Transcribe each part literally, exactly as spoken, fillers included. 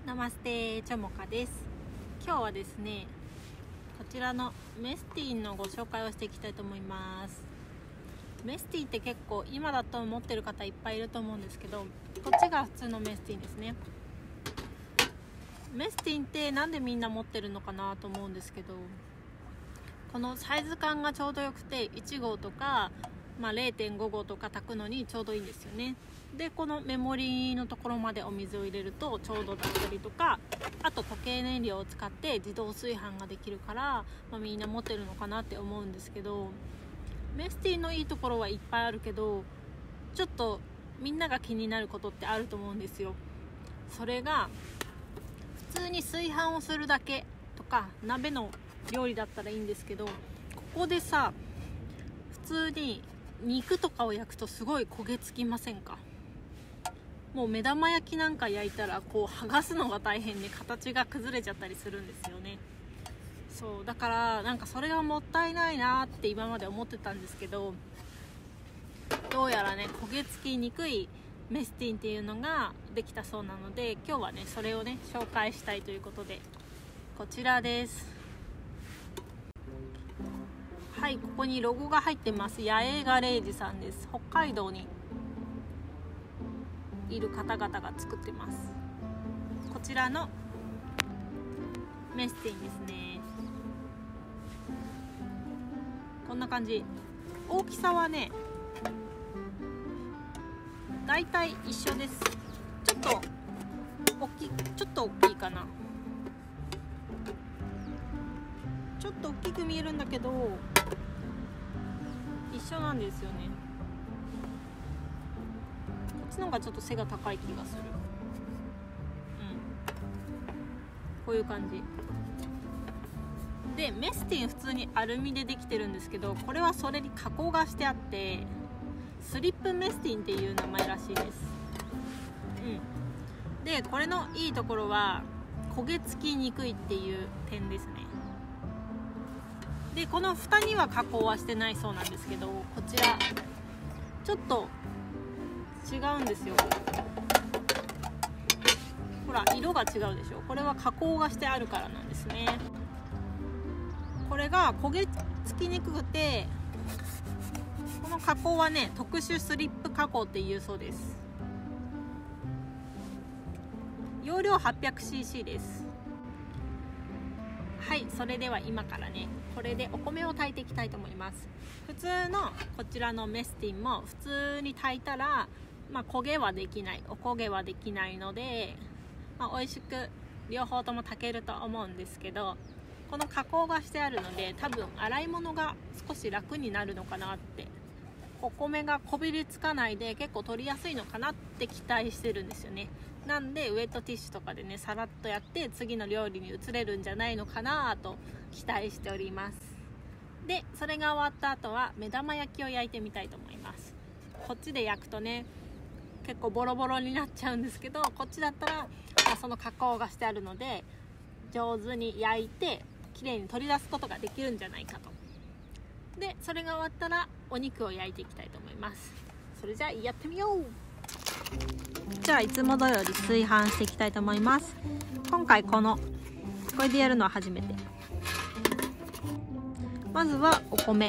ナマステ、チョモカです。今日はですね、こちらのメスティンのご紹介をしていきたいと思います。メスティンって結構今だと持ってる方いっぱいいると思うんですけど、こっちが普通のメスティンですね。メスティンってなんでみんな持ってるのかなと思うんですけど、このサイズ感がちょうどよくていち号とか、まあ、れいてんご号とか炊くのにちょうどいいんですよね。でこのメモリのところまでお水を入れるとちょうどだったりとか、あと固形燃料を使って自動炊飯ができるから、まあ、みんな持ってるのかなって思うんですけど、メスティンのいいところはいっぱいあるけど、ちょっとみんなが気になることってあると思うんですよ。それが普通に炊飯をするだけとか鍋の料理だったらいいんですけど、ここでさ普通に肉とかを焼くとすごい焦げつきませんか？もう目玉焼きなんか焼いたらこう剥がすのが大変で形が崩れちゃったりするんですよね。そうだからなんかそれがもったいないなって今まで思ってたんですけど、どうやらね焦げつきにくいメスティンっていうのができたそうなので、今日はねそれをね紹介したいということで、こちらです。はい、ここにロゴが入ってます。八重ガレージさんです。北海道にいる方々が作ってます。こちらのメスティンですね。こんな感じ。大きさはねだいたい一緒です。ちょっと大きい、ちょっと大きいかな。ちょっと大きく見えるんだけど一緒なんですよね。こっちの方がちょっと背が高い気がする。うんこういう感じで、メスティン普通にアルミでできてるんですけど、これはそれに加工がしてあってスリップメスティンっていう名前らしいです。うんでこれのいいところは焦げ付きにくいっていう点ですね。でこの蓋には加工はしてないそうなんですけど、こちらちょっと違うんですよ。ほら色が違うでしょ。これは加工がしてあるからなんですね。これが焦げ付きにくくて、この加工はね特殊スリップ加工っていうそうです。容量 はっぴゃくシーシー です。はい、それでは今からねこれでお米を炊いていきたいと思います。普通のこちらのメスティンも普通に炊いたら、まあ、焦げはできないお焦げはできないので、まあ、美味しく両方とも炊けると思うんですけど、この加工がしてあるので多分洗い物が少し楽になるのかなって、お米がこびりつかないで結構取りやすいのかなって期待してるんですよね。なんでウェットティッシュとかでねさらっとやって次の料理に移れるんじゃないのかなと期待しております。でそれが終わった後は目玉焼きを焼いてみたいと思います。こっちで焼くとね結構ボロボロになっちゃうんですけど、こっちだったら、まあ、その加工がしてあるので上手に焼いてきれいに取り出すことができるんじゃないかと。でそれが終わったらお肉を焼いていきたいと思います。それじゃあやってみよう。じゃあいつも通り炊飯していきたいと思います。今回このこれでやるのは初めて。まずはお米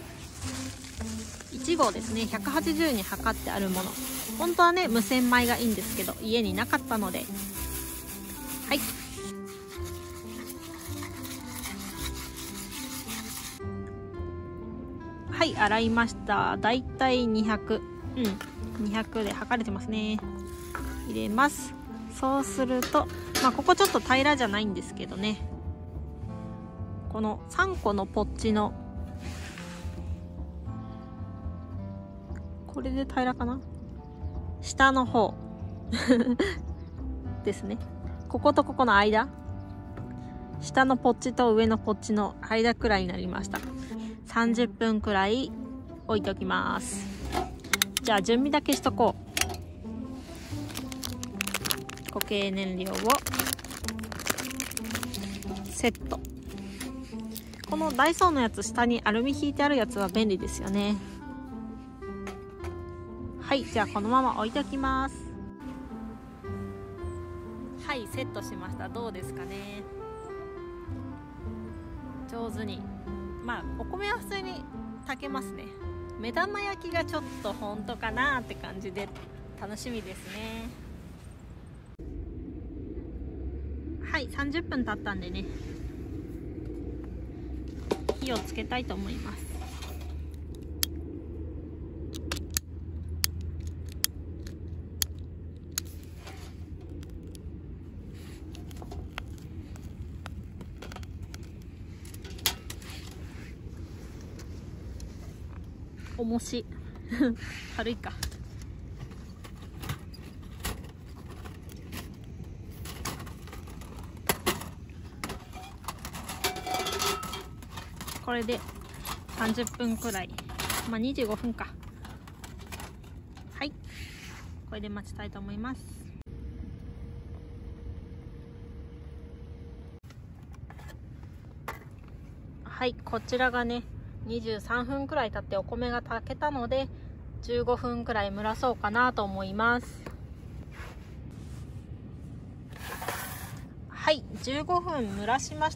いち号ですね。ひゃくはちじゅうに測ってあるもの。本当はね無洗米がいいんですけど家になかったので、はいはい洗いました。だいたいにひゃく、うんにひゃくで測れてますね。入れます。そうすると、まあ、ここちょっと平らじゃないんですけどね、このさんこのポッチのこれで平らかな、下の方ですね。こことここの間、下のポッチと上のポッチの間くらいになりました。さんじゅっぷんくらい置いておきます。じゃあ準備だけしとこう。固形燃料をセット。このダイソーのやつ、下にアルミ引いてあるやつは便利ですよね。はい、じゃあこのまま置いておきます。 はい、セットしました。どうですかね。上手に、まあお米は普通に炊けますね。目玉焼きがちょっと本当かなって感じで楽しみですね。はい、さんじゅっぷん経ったんでね、火をつけたいと思います。重し軽いか。これでさんじゅっぷんくらい、まあにじゅうごふんか。はい、これで待ちたいと思います。はい、こちらがねにじゅうさんふんくらい経ってお米が炊けたので、じゅうごふんくらい蒸らそうかなと思います。はい、じゅうごふん蒸らしました。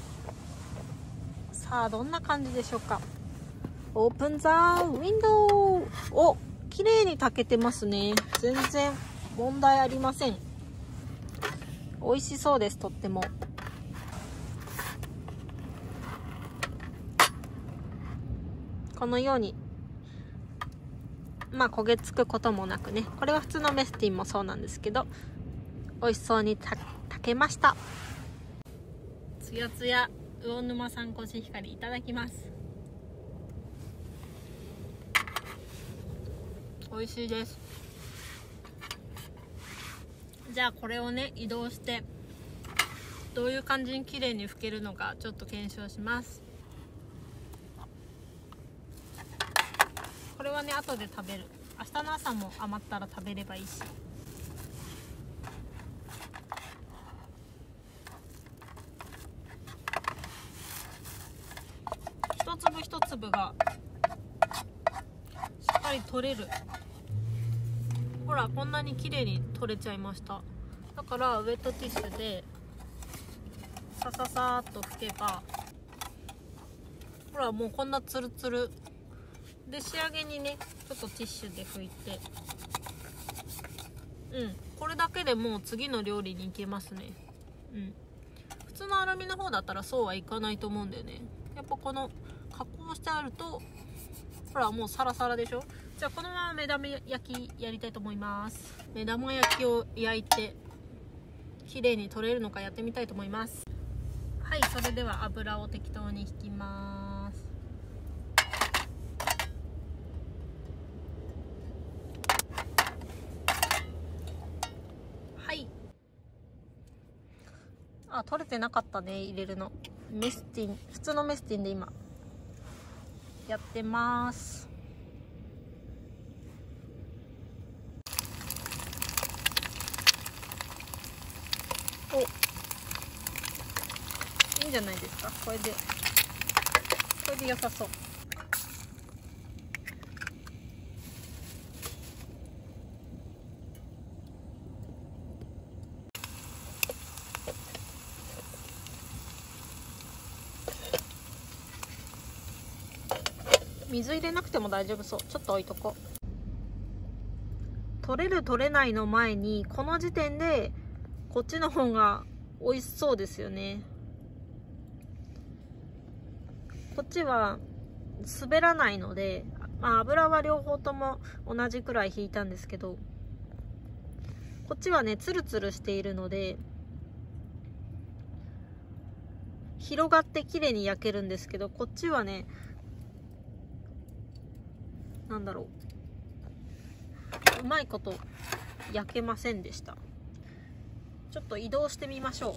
さあどんな感じでしょうか。オープンザウィンドウ。お、綺麗に炊けてますね。全然問題ありません。美味しそうです。とっても。このようにまあ焦げつくこともなくね、これは普通のメスティンもそうなんですけど、美味しそうに炊けました。つやつや魚沼産コシヒカリいただきます。美味しいです。じゃあこれをね移動してどういう感じに綺麗に拭けるのかちょっと検証します。これはね後で食べる。明日の朝も余ったら食べればいいし。一粒一粒がしっかり取れる。ほらこんなに綺麗に取れちゃいました。だからウェットティッシュでさささーっと拭けば、ほらもうこんなツルツルで、仕上げにねちょっとティッシュで拭いて、うん、これだけでもう次の料理に行けますね。うん、普通のアルミの方だったらそうはいかないと思うんだよね。やっぱこの加工してあるとほらもうサラサラでしょ。じゃあこのまま目玉焼きやりたいと思います。目玉焼きを焼いて綺麗に取れるのかやってみたいと思います。はい、それでは油を適当に引きます。はい、あ、取れてなかったね、入れるの。メスティン、普通のメスティンで今やってます。お、いいんじゃないですか。これでこれで良さそう。水入れなくても大丈夫そう。ちょっと置いとこう。取れる取れないの前にこの時点でこっちの方が美味しそうですよね。こっちは滑らないので、まあ、油は両方とも同じくらい引いたんですけど、こっちはねツルツルしているので広がって綺麗に焼けるんですけど、こっちはねなんだろう、うまいこと焼けませんでした。ちょっと移動してみましょう。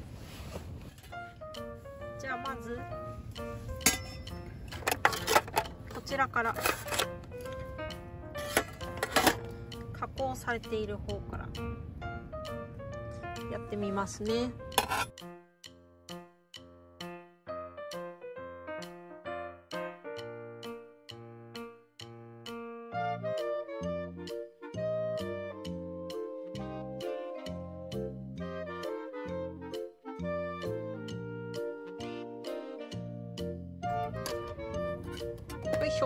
じゃあまずこちらから加工されている方からやってみますね。 しょ。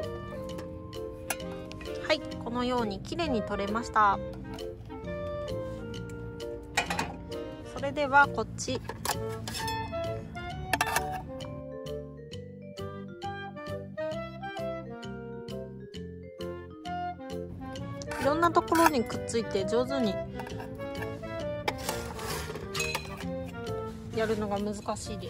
はい、このように綺麗に取れました。それではこっち、いろんなところにくっついて上手にやるのが難しいです。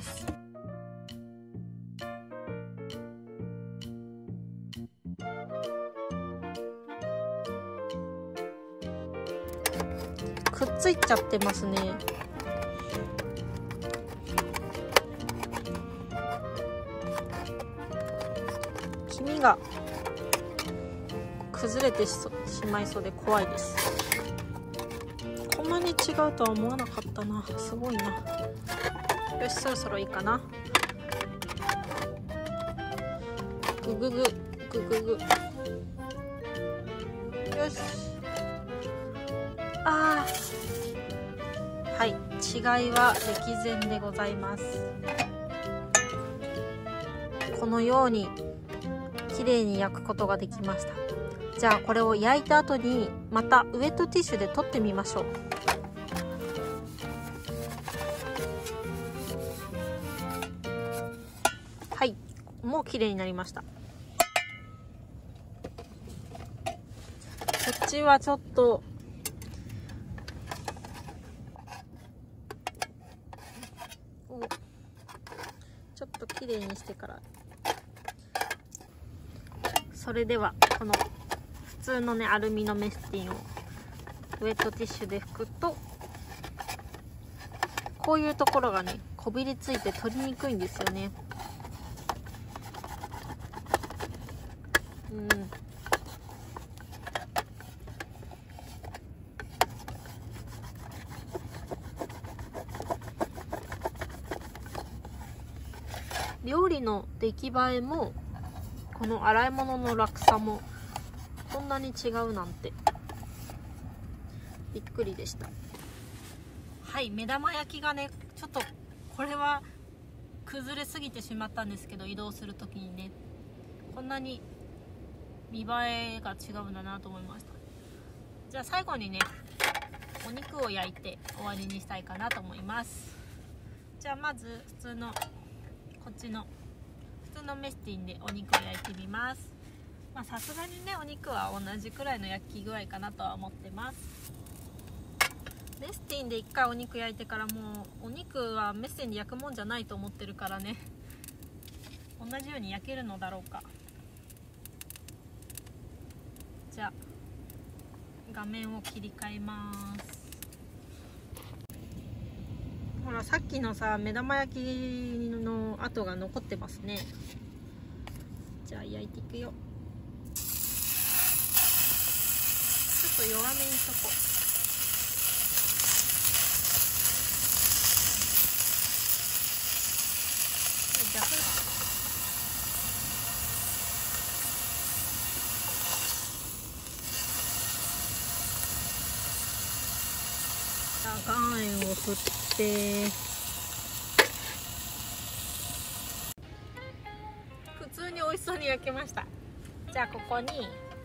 くっついちゃってますね。黄身が崩れてしまいそうで怖いです。こんなに違うとは思わなかったな。すごいな。よし、そろそろいいかな。ぐぐぐぐぐぐ。よし。あー、はい、違いは歴然でございます。このように綺麗に焼くことができました。じゃあこれを焼いた後にまたウエットティッシュで取ってみましょう。はい、もう綺麗になりました。こっちはちょっとちょっと綺麗にしてから。それではこの普通のねアルミのメスティンをウエットティッシュで拭くと、こういうところがねこびりついて取りにくいんですよね。うん、料理の出来栄えもこの洗い物の楽さもこんなに違うなんてびっくりでした。はい、目玉焼きがねちょっとこれは崩れすぎてしまったんですけど、移動する時にねこんなに見栄えが違うんだなと思いました。じゃあ最後にねお肉を焼いて終わりにしたいかなと思います。じゃあまず普通のこっちの普通のメスティンでお肉を焼いてみます。まあさすがにねお肉は同じくらいの焼き具合かなとは思ってます。メスティンで一回お肉焼いてからもうお肉はメスティンで焼くもんじゃないと思ってるからね、同じように焼けるのだろうか。じゃあ画面を切り替えます。ほらさっきのさ目玉焼きの跡が残ってますね。じゃあ焼いていくよ。ちょっと弱めにしとこう。じゃあ岩塩を振って普通に美味しそうに焼けました。じゃあここに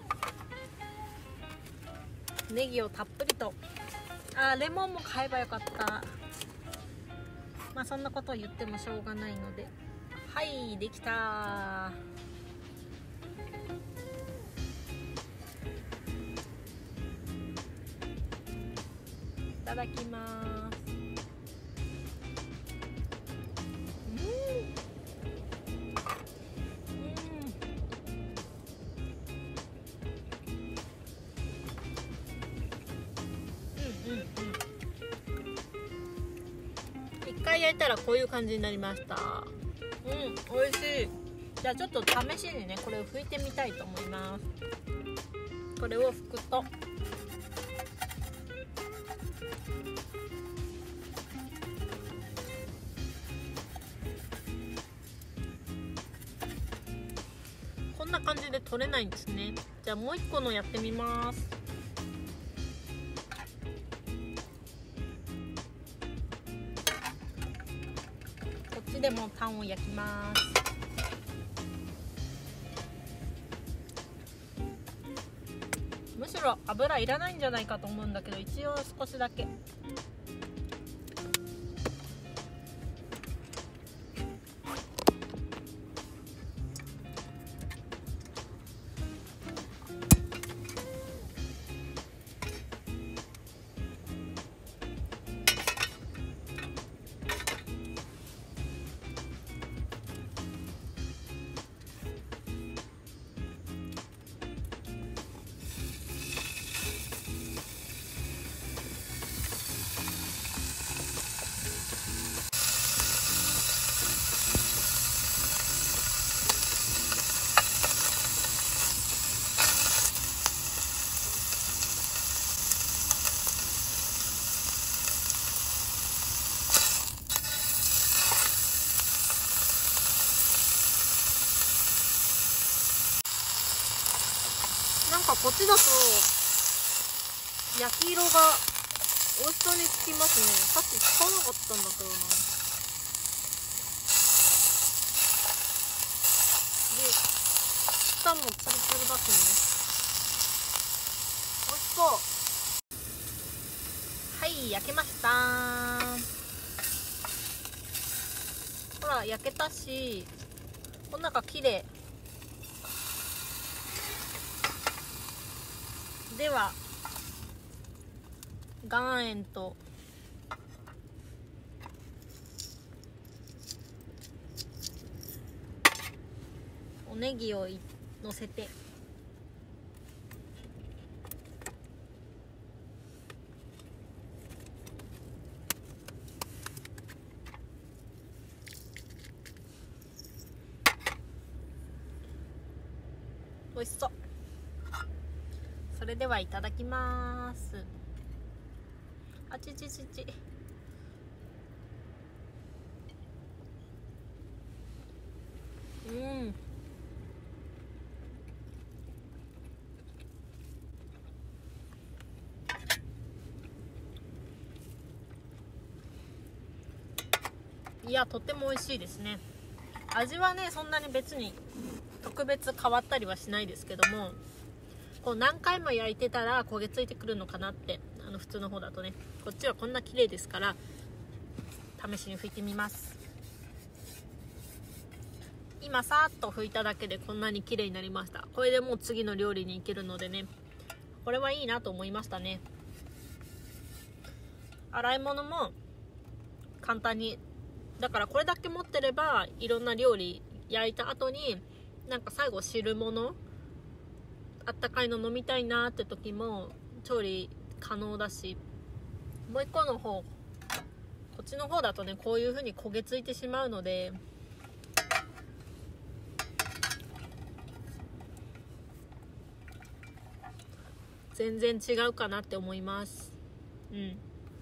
ネギをたっぷりと、あーレモンも買えばよかった。まあそんなことを言ってもしょうがないので、はいできた。いただきます。一回焼いたらこういう感じになりました。うん、美味しい。じゃあちょっと試しにねこれを拭いてみたいと思います。これを拭くとこんな感じで取れないんですね。じゃあもう一個のやってみます。こっちでもパンを焼きます。 ろ油いらないんじゃないかと思うんだけど、一応少しだけ。なんかこっちだと焼き色が美味しそうにつきますね。さっきつかなかったんだけどな。で、下もツルツルだしね。美味しそう。はい、焼けましたー。ほら焼けたし、この中綺麗では、岩塩とおネギをのせて、美味しそう。それではいただきます。あちちちち。うん。いや、とっても美味しいですね。味はね、そんなに別に特別変わったりはしないですけども、こう何回も焼いてたら焦げついてくるのかなって、あの普通の方だとね。こっちはこんな綺麗ですから、試しに拭いてみます。今さーっと拭いただけでこんなに綺麗になりました。これでもう次の料理に行けるのでね、これはいいなと思いましたね。洗い物も簡単に、だからこれだけ持ってればいろんな料理焼いた後になんか最後汁物あったかいの飲みたいなって時も調理可能だし、もう一個の方、こっちの方だとね、こういう風に焦げついてしまうので、全然違うかなって思います。うん。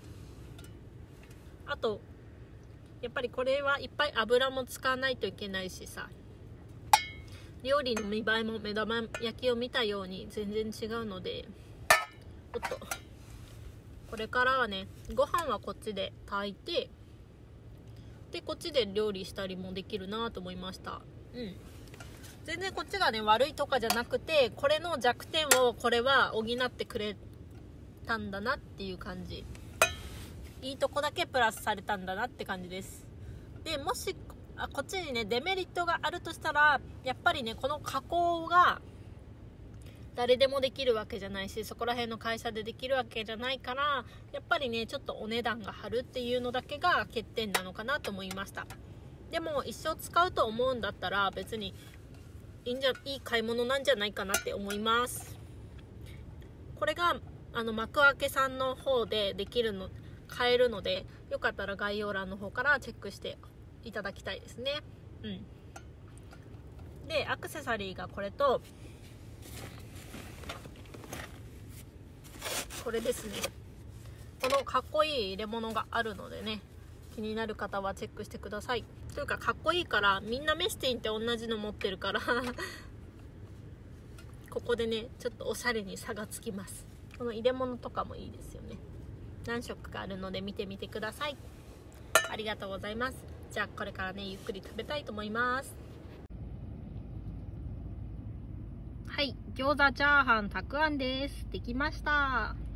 あとやっぱりこれはいっぱい油も使わないといけないしさ、料理の見栄えも目玉焼きを見たように全然違うので、おっと、これからはね、ご飯はこっちで炊いて、でこっちで料理したりもできるなと思いました。うん。全然こっちがね悪いとかじゃなくて、これの弱点をこれは補ってくれたんだなっていう感じ。いいとこだけプラスされたんだなって感じです。でもしあこっちにねデメリットがあるとしたら、やっぱりねこの加工が誰でもできるわけじゃないし、そこら辺の会社でできるわけじゃないから、やっぱりねちょっとお値段が張るっていうのだけが欠点なのかなと思いました。でも一生使うと思うんだったら別にいいんじゃいい買い物なんじゃないかなって思います。これがあの幕開けさんの方でできるの買えるので、よかったら概要欄の方からチェックしていただきたいですね。うんでアクセサリーがこれとこれですね。このかっこいい入れ物があるのでね、気になる方はチェックしてください。というかかっこいいから、みんなメスティンって同じの持ってるからここでねちょっとおしゃれに差がつきます。この入れ物とかもいいですよね。何色かあるので見てみてください。ありがとうございます。じゃあこれからねゆっくり食べたいと思います。ははい、餃子チャーハンたくあんです。できました。